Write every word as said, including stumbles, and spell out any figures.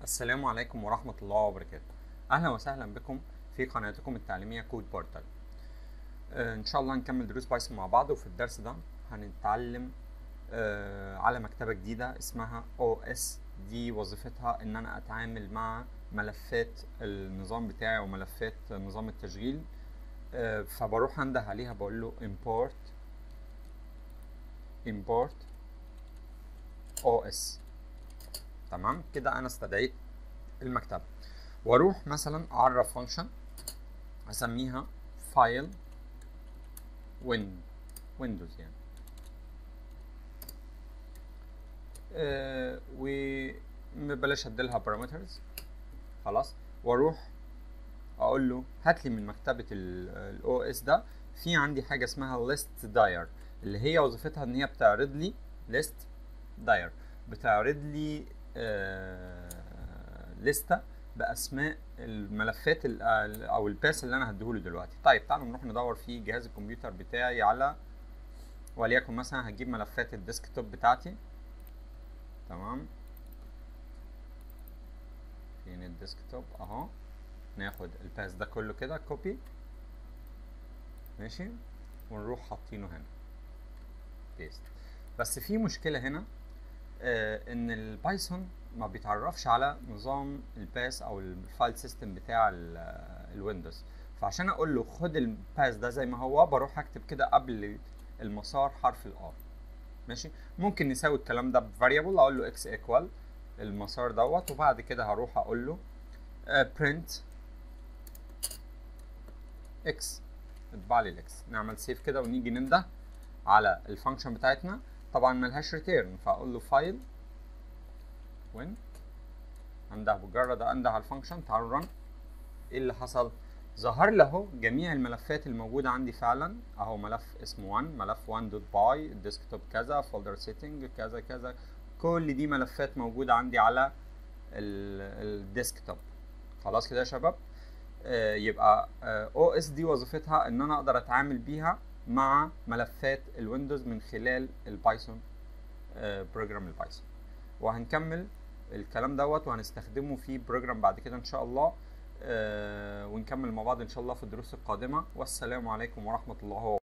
السلام عليكم ورحمة الله وبركاته. أهلا وسهلا بكم في قناتكم التعليمية كود بورتال. آه إن شاء الله نكمل دروس بايثون مع بعض، وفي الدرس ده هنتعلم آه على مكتبة جديدة اسمها او اس. دي وظيفتها إن أنا أتعامل مع ملفات النظام بتاعي وملفات نظام التشغيل. آه فبروح أنده عليها بقول له import import او اس. تمام كده أنا استدعيت المكتبة، واروح مثلا اعرف فانكشن اسميها فايل وين ويندوز يعني أه وبلاش اديلها بارامترز خلاص. واروح اقول له هات لي من مكتبه الاو اس ده في عندي حاجه اسمها ليست داير، اللي هي وظيفتها ان هي بتعرض لي ليست داير بتعرض لي أه لسته باسماء الملفات او الباس اللي انا هديهوله دلوقتي. طيب تعالوا نروح ندور في جهاز الكمبيوتر بتاعي على، وليكن مثلا هجيب ملفات الديسكتوب بتاعتي. تمام، فين الديسكتوب اهو. ناخد الباس ده كله كده كوبي، ماشي، ونروح حاطينه هنا بيست. بس في مشكله هنا، آه ان البايثون ما بيتعرفش على نظام الباس او الفايل سيستم بتاع الويندوز. فعشان اقول له خد الباس ده زي ما هو، بروح اكتب كده قبل المسار حرف الار. ماشي، ممكن نساوي الكلام ده بفاريبل، اقول له اكس ايكوال المسار دوت، وبعد كده هروح اقول له برنت اكس، اطبع لي الاكس. نعمل سيف كده ونيجي ننده على الفانكشن بتاعتنا. طبعا ملهاش ريتيرن، فاقول له فايل وين، انده مجرد انده على الفانكشن. تعالوا رن. ايه اللي حصل؟ ظهر لي اهو جميع الملفات الموجوده عندي فعلا اهو. ملف اسمه واحد، ملف واحد دوت باي، الديسكتوب كذا، فولدر سيتنج كذا كذا، كل دي ملفات موجوده عندي على الديسكتوب. خلاص كده يا شباب. آه يبقى او اس دي وظيفتها ان انا اقدر اتعامل بيها مع ملفات الويندوز من خلال البايثون، آه بروجرام البايثون. وهنكمل الكلام دوت وهنستخدمه في بروجرام بعد كده ان شاء الله. آه ونكمل مع بعض ان شاء الله في الدروس القادمه. والسلام عليكم ورحمه الله وبركاته.